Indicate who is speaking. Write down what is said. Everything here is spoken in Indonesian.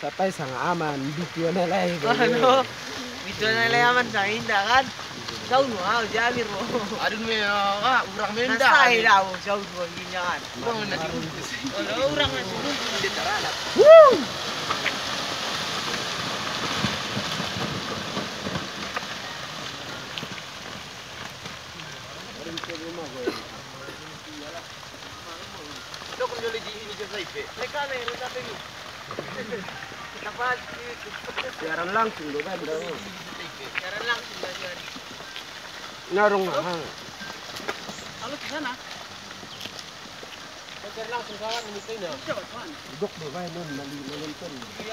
Speaker 1: Tapay sang aman, video na lang.
Speaker 2: Ano? Video na layaman sa hinda kan. Jauh nu ah, jamir mo.
Speaker 3: Aduh me urang menda.
Speaker 2: Nasay daw, jauh nu ginyan.
Speaker 3: Urang na di.
Speaker 2: Wala urang na sulung di taralat.
Speaker 1: Woo!
Speaker 3: Ito kung joli di ini sa ipe.
Speaker 2: Teka na, ito sa tingin. Dapat
Speaker 1: Siaran langsung do kan daw.
Speaker 2: Sekarang langsung belajar.
Speaker 1: Narong nga. Ha.
Speaker 2: Kalau di sana,
Speaker 3: Belajar langsung kawan ini na.
Speaker 2: coba tuan.
Speaker 1: Dok do ba nun mali na nun.